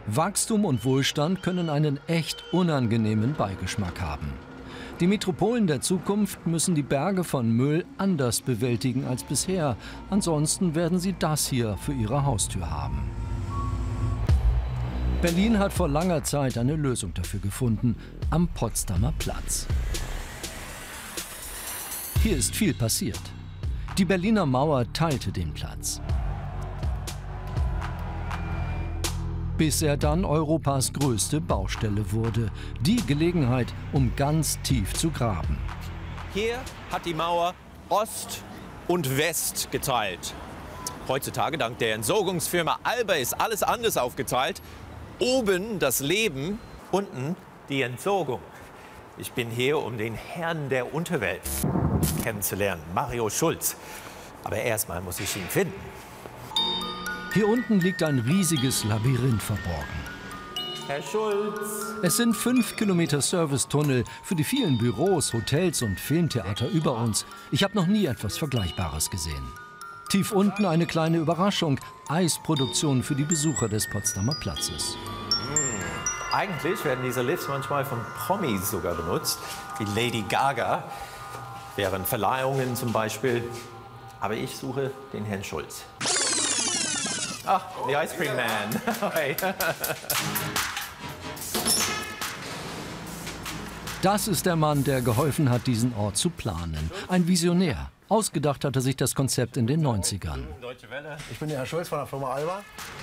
Wachstum und Wohlstand können einen echt unangenehmen Beigeschmack haben. Die Metropolen der Zukunft müssen die Berge von Müll anders bewältigen als bisher. Ansonsten werden sie das hier für ihre Haustür haben. Berlin hat vor langer Zeit eine Lösung dafür gefunden, am Potsdamer Platz. Hier ist viel passiert. Die Berliner Mauer teilte den Platz. Bis er dann Europas größte Baustelle wurde. Die Gelegenheit, um ganz tief zu graben. Hier hat die Mauer Ost und West geteilt. Heutzutage, dank der Entsorgungsfirma Alber, ist alles anders aufgeteilt. Oben das Leben, unten die Entsorgung. Ich bin hier, um den Herrn der Unterwelt kennenzulernen, Mario Schulz. Aber erstmal muss ich ihn finden. Hier unten liegt ein riesiges Labyrinth verborgen. Herr Schulz. Es sind 5 Kilometer Servicetunnel für die vielen Büros, Hotels und Filmtheater über uns. Ich habe noch nie etwas Vergleichbares gesehen. Tief unten eine kleine Überraschung: Eisproduktion für die Besucher des Potsdamer Platzes. Eigentlich werden diese Lifts manchmal von Promis sogar benutzt, wie Lady Gaga, während Verleihungen zum Beispiel. Aber ich suche den Herrn Schulz. Ach, the Ice Cream Man. Hi. Das ist der Mann, der geholfen hat, diesen Ort zu planen. Ein Visionär. Ausgedacht hat er sich das Konzept in den 90ern. Ich bin der Herr Schulz von der Firma Alba.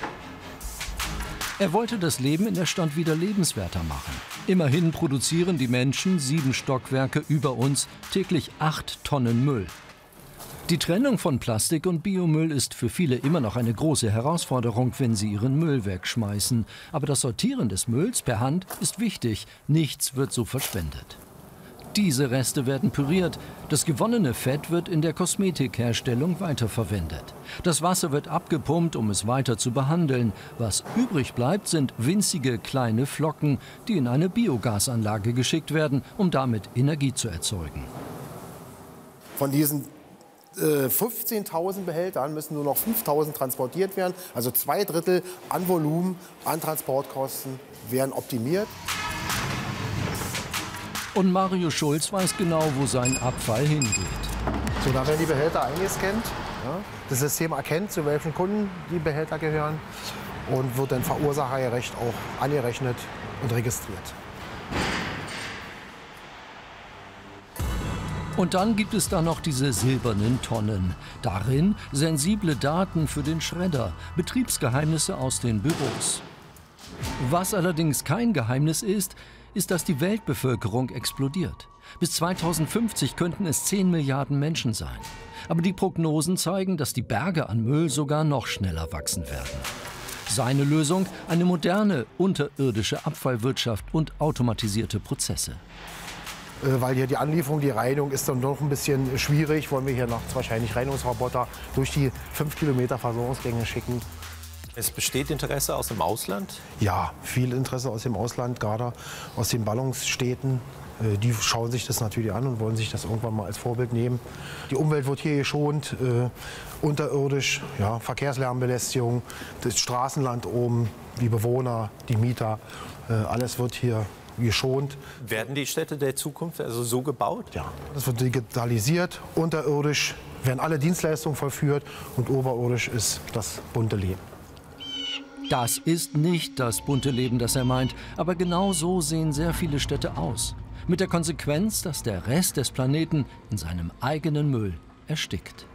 Er wollte das Leben in der Stadt wieder lebenswerter machen. Immerhin produzieren die Menschen 7 Stockwerke über uns täglich 8 Tonnen Müll. Die Trennung von Plastik und Biomüll ist für viele immer noch eine große Herausforderung, wenn sie ihren Müll wegschmeißen. Aber das Sortieren des Mülls per Hand ist wichtig. Nichts wird so verschwendet. Diese Reste werden püriert. Das gewonnene Fett wird in der Kosmetikherstellung weiterverwendet. Das Wasser wird abgepumpt, um es weiter zu behandeln. Was übrig bleibt, sind winzige kleine Flocken, die in eine Biogasanlage geschickt werden, um damit Energie zu erzeugen. Von diesen 15.000 Behältern müssen nur noch 5.000 transportiert werden. Also 2/3 an Volumen, an Transportkosten werden optimiert. Und Mario Schulz weiß genau, wo sein Abfall hingeht. So, da werden die Behälter eingescannt. Ja. Das System erkennt, zu welchen Kunden die Behälter gehören und wird dann verursachergerecht auch angerechnet und registriert. Und dann gibt es da noch diese silbernen Tonnen. Darin sensible Daten für den Schredder, Betriebsgeheimnisse aus den Büros. Was allerdings kein Geheimnis ist, dass die Weltbevölkerung explodiert. Bis 2050 könnten es 10 Milliarden Menschen sein. Aber die Prognosen zeigen, dass die Berge an Müll sogar noch schneller wachsen werden. Seine Lösung: eine moderne, unterirdische Abfallwirtschaft und automatisierte Prozesse. Weil hier die Anlieferung, die Reinigung ist dann doch ein bisschen schwierig, wollen wir hier nachts wahrscheinlich Reinigungsroboter durch die 5 Kilometer Versorgungsgänge schicken. Es besteht Interesse aus dem Ausland? Ja, viel Interesse aus dem Ausland, gerade aus den Ballungsstädten. Die schauen sich das natürlich an und wollen sich das irgendwann mal als Vorbild nehmen. Die Umwelt wird hier geschont, unterirdisch, ja, Verkehrslärmbelästigung, das Straßenland oben, die Bewohner, die Mieter, alles wird hier geschont. Werden die Städte der Zukunft also so gebaut? Ja, das wird digitalisiert, unterirdisch werden alle Dienstleistungen vollführt und oberirdisch ist das bunte Leben. Das ist nicht das bunte Leben, das er meint, aber genau so sehen sehr viele Städte aus. Mit der Konsequenz, dass der Rest des Planeten in seinem eigenen Müll erstickt.